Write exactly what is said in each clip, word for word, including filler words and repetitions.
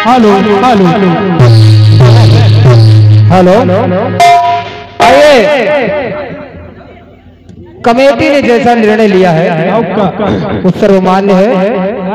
Hello hello hello आइए, committee ने जैसा निर्णय लिया है वो सर्वमान्य है।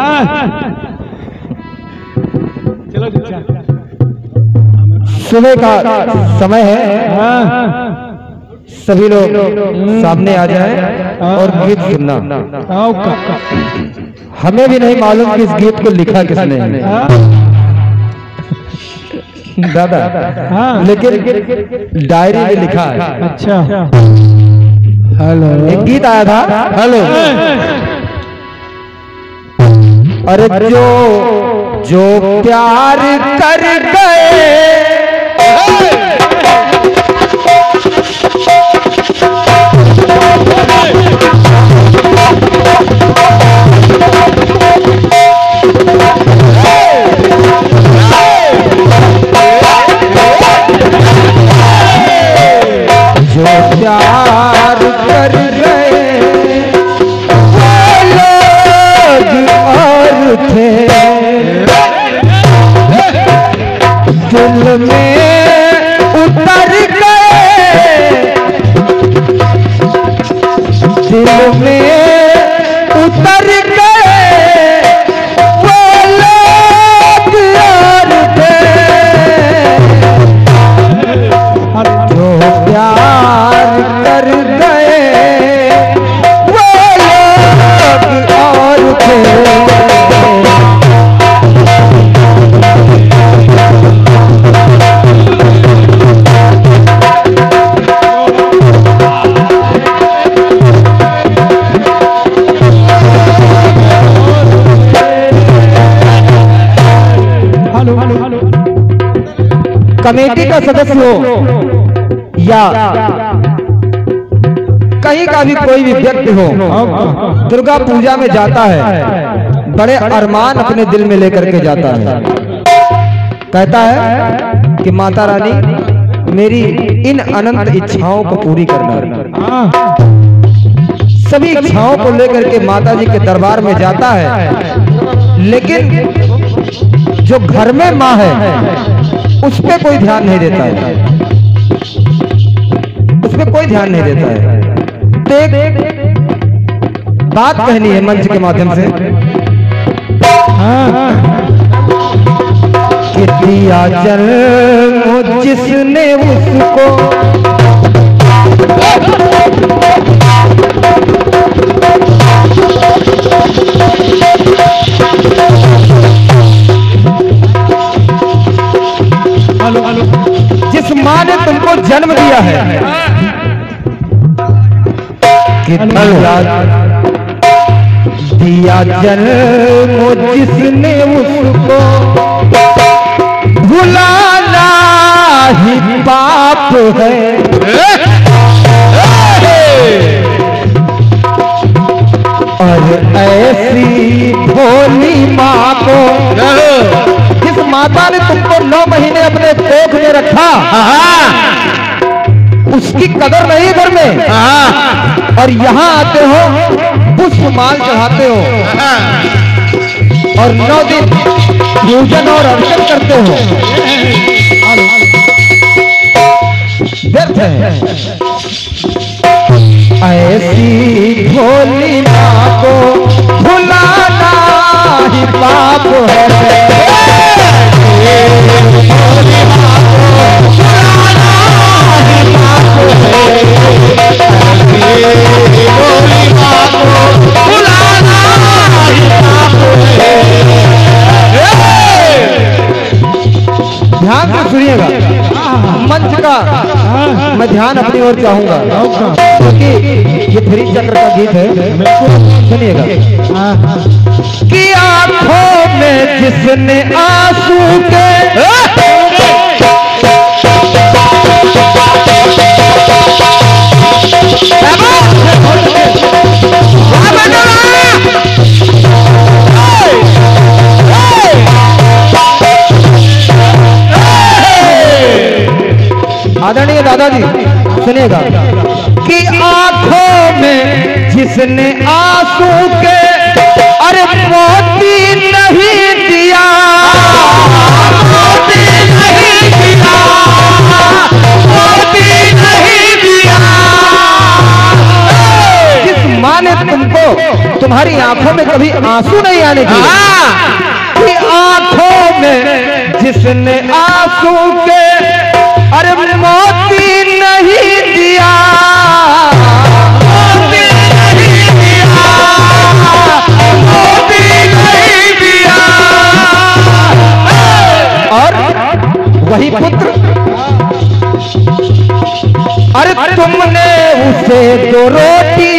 सुबह का समय है, सभी लोग सामने आ जाएं और गीत सुनना। हमें भी नहीं मालूम कि इस गीत को लिखा किसने है दादा, लेकिन डायरी में लिखा है। अच्छा, हेलो, एक गीत आया था, हेलो। अरे जो जो प्यार कर गए जो प्यार कर गए वो लोग और थे, दिल में उतर गए, दिल में उतर गए वो लोग और थे, जो प्यार कर गए वो लोग और थे। कमेटी का सदस्य हो या कहीं का भी कोई भी व्यक्ति हो, दुर्गा पूजा में जाता है, बड़े अरमान अपने दिल में लेकर के जाता है, कहता है कि माता रानी मेरी इन अनंत इच्छाओं को पूरी करना। सभी इच्छाओं को लेकर के माता जी के दरबार में जाता है, लेकिन जो घर में माँ है उस पे कोई ध्यान नहीं देता है, उस पे कोई ध्यान नहीं देता है। तो एक बात कहनी है मंच के माध्यम से, कि दिया जन्म जिसने उसको जिस माँ ने तुमको जन्म दिया है, कि दिया जन्म जिसने उसको भुलाना ही पाप है, और ऐसी भोली माँ को, जिस माता ने तुमको नौ महीने अपने कोख में रखा, उसकी कदर नहीं घर में, और यहाँ आते हो पुष्प माल चढ़ाते हो और नौ दिन पूजन और अर्चन करते हो, व्यर्थ है। ऐसी भोली माँ को भुलाना ही पाप है, भोली माँ को भुलाना ही पाप है, भोली माँ को भुलाना ही पाप है। ध्यान से सुनिएगा, मंच का मैं ध्यान अपनी ओर चाहूंगा, क्योंकि ये फ्री चक्र का गीत है, सुनिएगा। कि आंखों में जिसने आंसू के आदरणीय दादाजी सुनिएगा, कि आंखों में जिसने आंसू के अरे मोती नहीं दिया, तुम्हारी आंखों में कभी आंसू नहीं आने दिए कि आंखों में जिसने आंसू के अरे मोती नहीं दिया, मोती नहीं दिया, मोती नहीं दिया। और वही पुत्र अरे तुमने उसे दो रोटी,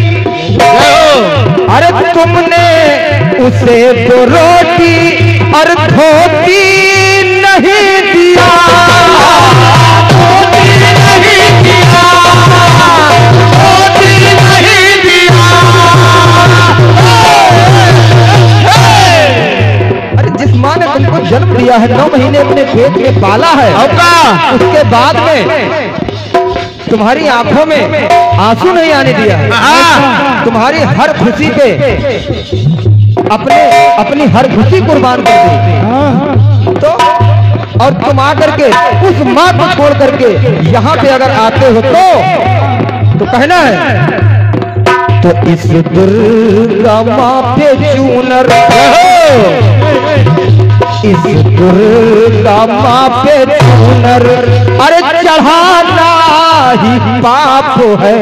अरे तुमने उसे दो रोटी और धोती नहीं दिया, धोती नहीं दिया, धोती नहीं दिया। अरे जिस माँ ने तुमको जन्म दिया है, नौ महीने अपने पेट में पाला है, उसके बाद में तुम्हारी आंखों में आंसू नहीं आने दिया, तुम्हारी हर खुशी पे अपने अपनी हर खुशी कुर्बान कर दी। तो और तुम आकर के उस माँ को छोड़ करके यहाँ पे अगर आते हो तो तो कहना है तो इस दुर्गा माँ पे चूनर, इस दुर्गा माँ पे चूनर अरे चढ़ाना ही पाप है,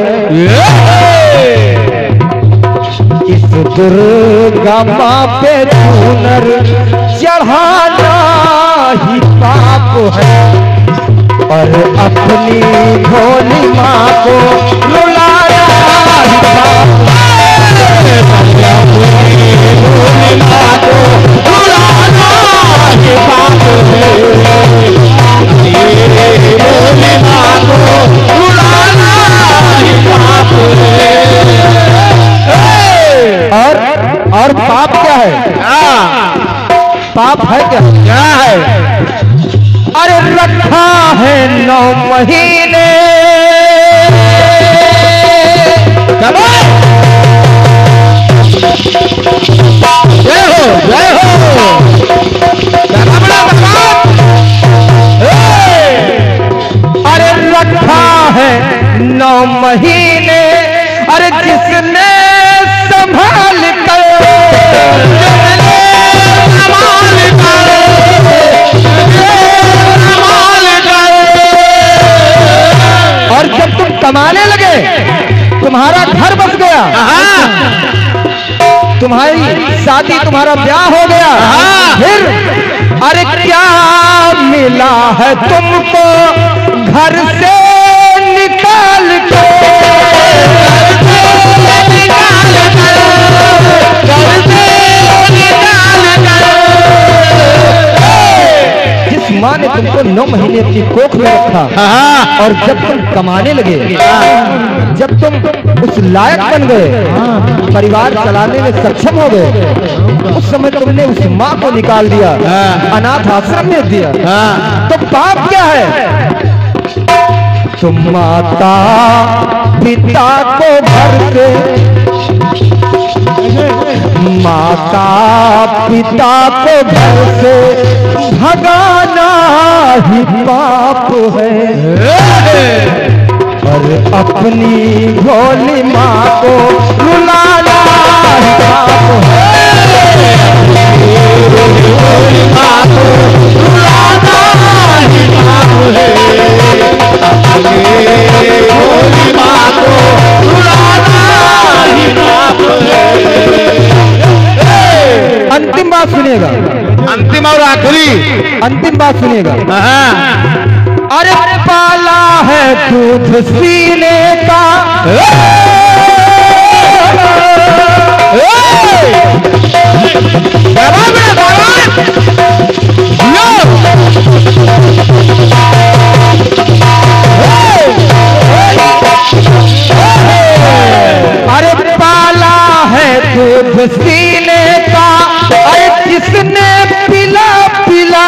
इस दुर्गा माँ पे चूनर चढ़ाना ही पाप है। और अपनी भोली माँ को रुलाया ही पाप है, अपनी भोली माँ को रुलाना ही पाप है, अपनी भोली माँ को रुलाना ही पाप है। और और पाप क्या है? पाप है क्या? क्या है? अरे रखा है नौ महीने, जय हो जय हो, अरे रखा है नौ महीने, अरे जिसने संभाल कर, संभाल कर, संभाल कर। और जब तुम कमाने लगे, तुम्हारा घर बस गया, तुम्हारी शादी, तुम्हारा ब्याह हो गया, फिर अरे क्या मिला है तुमको घर से निकाल के, निकाल कर, घर से निकाल कर। जिस माँ ने तुमको नौ महीने अपनी कोख में रखा और जब तुम कमाने लगे, जब तुम उस लायक बन गए, परिवार चलाने में सक्षम हो गए, उस समय तुमने उस माँ को निकाल दिया, अनाथ आश्रम में दिया, तो पाप क्या है? तुम माता पिता को घर से, माता पिता को घर से भगाना ही पाप है। और अपनी भोली माँ को रुलाना ही पाप है, अपनी भोली माँ को रुलाना ही पाप है, अपनी भोली माँ को रुलाना ही पाप है। अंतिम बात सुनिएगा, अंतिम और आखिरी अंतिम बात सुनिएगा। अरे पाला है दूध सीने का, अरे पाला है दूध सीने का, अरे जिसने पिला पिला,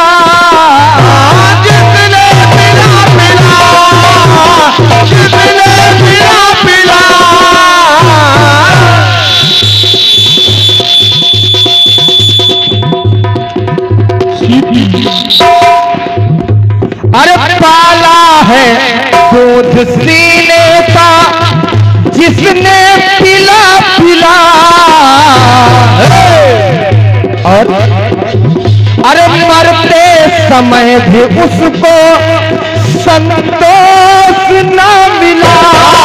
जिसने पिला पिला, जिसने पिला पिला। अरे पाला है दूध सीने का, जिसने पिला पिला, समय भी उसको संतोष न मिला,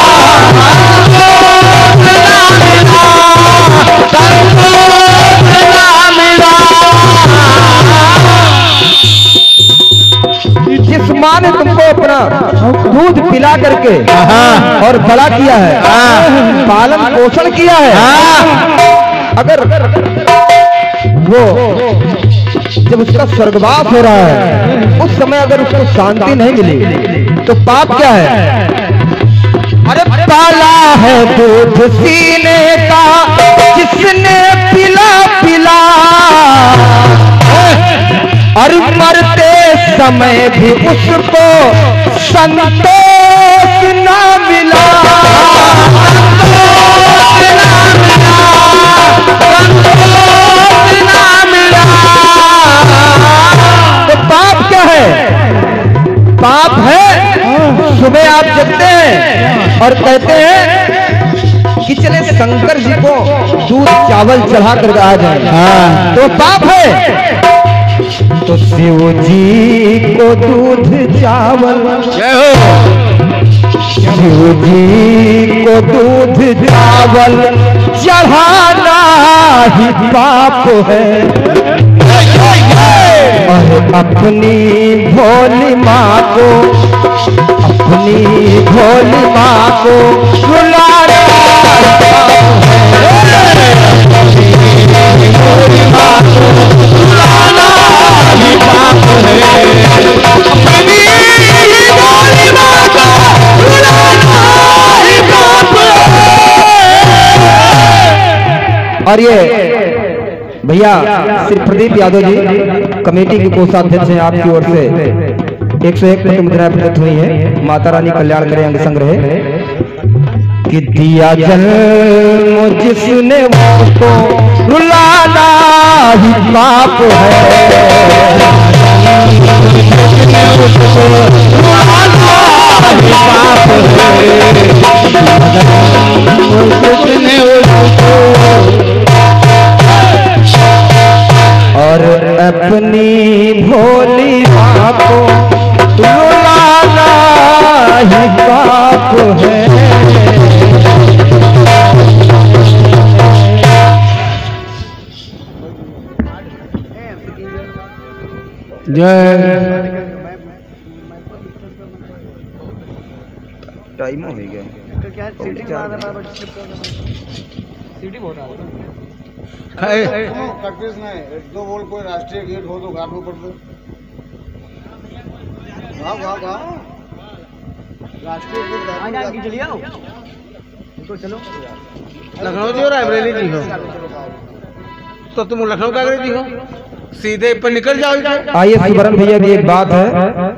जिस माँ ने तुमको अपना दूध पिला करके और बड़ा किया है, पालन पोषण किया है, अगर वो जब उसका स्वर्गवास हो रहा है उस समय अगर उसको शांति नहीं मिली तो पाप क्या है? अरे पाला है दूध सीने का जिसने पिला पिला, और मरते समय भी उसको संतोष न मिला, तो पाप क्या है? पाप है सुबह आप जगते हैं और कहते हैं कि चले शंकर जी को दूध चावल चढ़ा कर आ जाए, तो पाप है। तो शिव जी को दूध चावल, शिव जी को दूध चावल चढ़ाना ही पाप है, और अपनी भोली माँ को, अपनी भोली माँ को रुलाना भोली माँ को रुलाना ही पाप है, अपनी भोली माँ को रुलाना ही पाप है। और ये भैया श्री प्रदीप यादव जी कमेटी के कोषाध्यक्ष हैं, आपकी ओर से एक सौ एक मुद्राएं प्रदत्त हुई है। माता रानी कल्याण करे अंग संग रहे। कि दिया जन्म जिसने उसको रुलाना ही पाप है, जिसने उसको रुलाना ही पाप है, जिसने उसको और अपनी भोली माँ को रुलाना ही पाप है। जय टाइम हो गया क्या? सीटी बहुत आ दो बोल कोई राष्ट्रीय गेट हो तो घाट में पड़ दो। गाँव गाँव गाँव राष्ट्रीय गेट चलिए आओ तो चलो। लखनऊ जी हो रायबरेली जी हो तो तुम लखनऊ का जी हो, सीधे पर निकल जाओ। आइए सुबरन भैया की एक बात है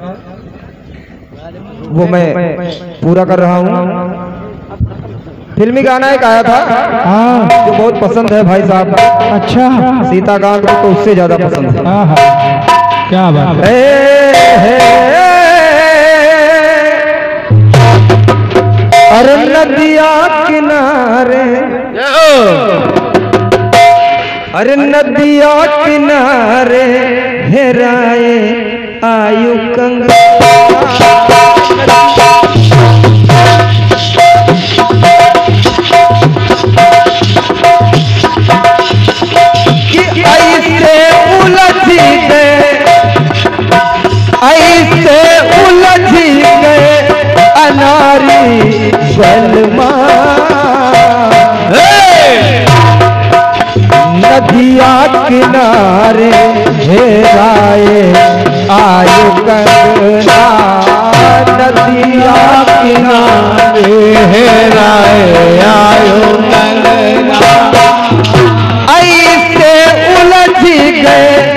वो मैं पूरा कर रहा हूँ। फिल्मी गाना एक आया था हाँ, जो बहुत पसंद है भाई साहब। अच्छा, सीता गान तो उससे ज्यादा पसंद है। हाँ हाँ, क्या बात है। अरे नदिया किनारे, अरे नदिया किनारे हेराए आयु कंग, ऐसे उलझ गए अनारी बलमा, नदिया किनारे हेराए आयु कंगना, नदिया किनारे हेराए आयु कंगना, ऐसे उलझ गए